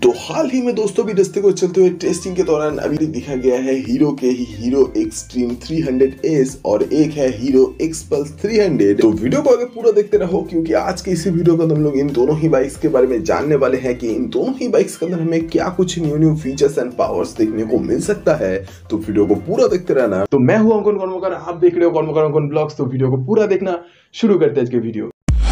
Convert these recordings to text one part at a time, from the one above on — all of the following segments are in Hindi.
तो हाल ही में दोस्तों भी रास्ते को चलते हुए टेस्टिंग के दौरान अभी दिखा गया है हीरो के ही हीरो एक्सट्रीम 300S और एक है हीरो एक्सपल्स 300। तो वीडियो को आगे पूरा देखते रहो क्योंकि आज के इसी वीडियो को हम लोग इन दोनों ही बाइक्स के बारे में जानने वाले हैं कि इन दोनों ही बाइक्स के अंदर हमें क्या कुछ न्यू फीचर्स एंड पावर्स देखने को मिल सकता है। तो वीडियो को पूरा देखते रहना। तो मैं हूं अंकुर कर्मकर, आप देख रहे हो कर्मकर ब्लॉग्स। तो वीडियो को पूरा देखना। शुरू करते हैं आज के वीडियो।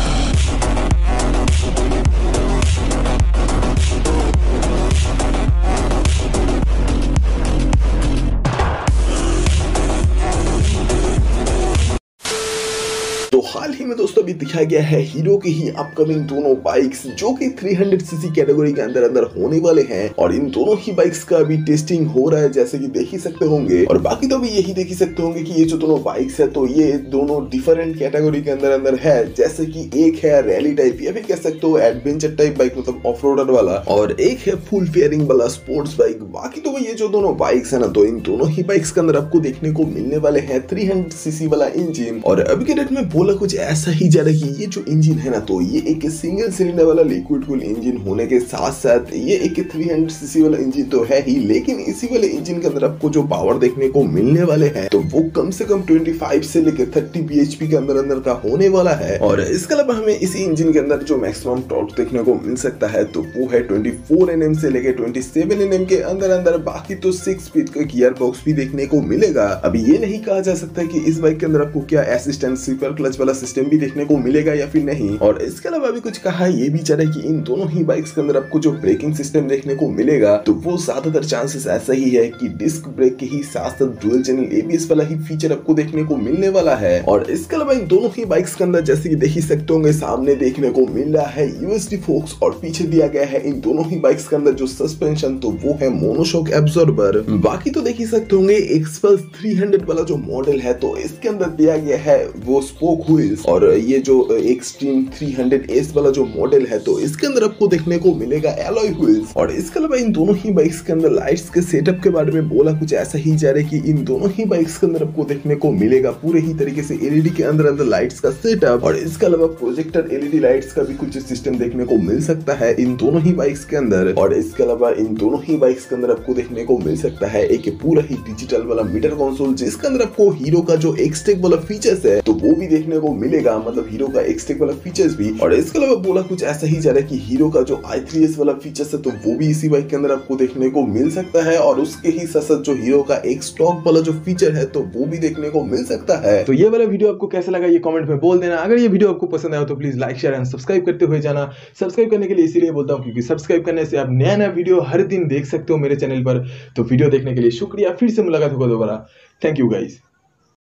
तो हाल ही में दोस्तों अभी दिखाया गया है हीरो की ही अपकमिंग दोनों बाइक्स जो कि 300cc कैटेगरी के अंदर होने वाले हैं और इन दोनों ही बाइक्स का अभी टेस्टिंग हो रहा है जैसे कि देख ही सकते होंगे। और बाकी तो अभी यही देख ही सकते होंगे कि ये जो दोनों बाइक्स है तो ये दोनों डिफरेंट कैटेगरी के अंदर है। जैसे कि एक है रैली टाइप या फिर कह सकते हो एडवेंचर टाइप बाइक मतलब ऑफ रोडर वाला, और एक है फुल फेयरिंग वाला स्पोर्ट्स बाइक। बाकी तो ये जो दोनों बाइक्स है ना तो इन दोनों ही बाइक्स के अंदर आपको देखने को मिलने वाले हैं 300cc वाला इंजन। और अभी के डेट में बोला कुछ ऐसा ही जा रहा है कि ये जो इंजन है ना तो ये एक सिंगल सिलेंडर वाला लिक्विड कूल इंजन होने के साथ साथ ये एक 300cc वाला इंजन तो है ही, लेकिन इसी वाले इंजन के अंदर आपको जो पावर देखने को मिलने वाले हैं तो वो कम से कम 25 से लेकर 30 bhp के अंदर का होने वाला है। और इसके अलावा हमें इसी इंजन के अंदर जो मैक्सिमम टॉर्क देखने को मिल सकता है तो वो है 24 Nm से लेकर 27 Nm के अंदर। बाकी तो 6 स्पीड का गियर बॉक्स भी देखने को मिलेगा। अभी ये नहीं कहा जा सकता कि इस बाइक के अंदर आपको क्या असिस्टेंट स्लीपर क्लच वाला सिस्टम भी देखने को मिलेगा या फिर नहीं। और इसके अलावा भी कुछ कहा ये भी चाह रहा है कि इन दोनों ही बाइक्स के अंदर आपको जो ब्रेकिंग सिस्टम देखने को मिलेगा तो वो ज्यादातर चांसेस ऐसा ही है कि डिस्क ब्रेक के ही साथ साथ डुअल चैनल ABS वाला ही फीचर आपको देखने को मिलने वाला है। और इसके अलावा इन दोनों ही बाइक्स के अंदर जैसे कि देख ही सकते होंगे सामने देखने को मिल रहा है USD फोक्स और पीछे दिया गया है इन दोनों ही बाइक्स के अंदर जो सस्पेंशन तो वो है मोनोशॉक एब्जॉर्बर। बाकी तो देख ही सकते होंगे एक्सपल्स 300 वाला जो मॉडल है तो इसके अंदर दिया गया है वो स्पोक व्हील्स, और ये जो एक्सट्रीम 300S वाला जो मॉडल है तो इसके अंदर आपको देखने को मिलेगा एलॉय व्हील्स। और इसके अलावा इन दोनों ही बाइक्स के अंदर लाइट्स के सेटअप के बारे में बोला कुछ ऐसा ही जा रहा है कि इन दोनों ही बाइक्स के अंदर आपको देखने को मिलेगा पूरे ही तरीके से LED के अंदर लाइट्स का सेटअप। और इसके अलावा प्रोजेक्टर LED लाइट्स का भी कुछ सिस्टम देखने को मिल सकता है इन दोनों ही बाइक्स के अंदर। और इसके अलावा इन दोनों ही बाइक्स के अंदर आपको देखने को मिल सकता है एक पूरा ही डिजिटल वाला मीटर कंसोल जिसके अंदर आपको हीरो का जो एक्सटेक वाला फीचर्स है तो वो भी देखने को मिलेगा, मतलब हीरो का एक्सटेक वाला फीचर्स भी। और इसके अलावा बोला कुछ ऐसा ही जा रहा है कि हीरो का जो i3S वाला फीचर्स है तो वो भी इसी बाइक के अंदर आपको देखने को मिल सकता है। और उसके ही साथ साथ जो हीरो का एक स्टॉक वाला जो फीचर है तो वो भी देखने को मिल सकता है। तो ये वाला वीडियो आपको कैसा लगा ये कमेंट में बोल देना। अगर ये वीडियो आपको पसंद आया तो please like share and subscribe करते हुए जाना। सब्सक्राइब करने के लिए इसीलिए बोलता हूँ क्योंकि सब्सक्राइब करने से आप नया वीडियो हर दिन देख सकते हो मेरे चैनल पर। तो वीडियो देखने के लिए शुक्रिया। फिर से मुलाकात होगा दोबारा। Thank you guys.